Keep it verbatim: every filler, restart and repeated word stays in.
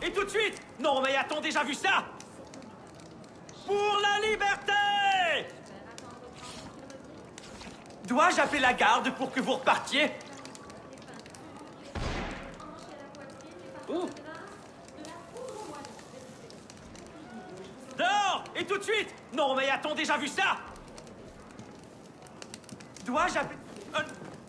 Et tout de suite! Non, mais a-t-on déjà vu ça? Pour la liberté! Dois-je appeler la garde pour que vous repartiez? Ouh. Dehors! Et tout de suite! Non, mais a-t-on déjà vu ça? Dois-je appeler... Euh,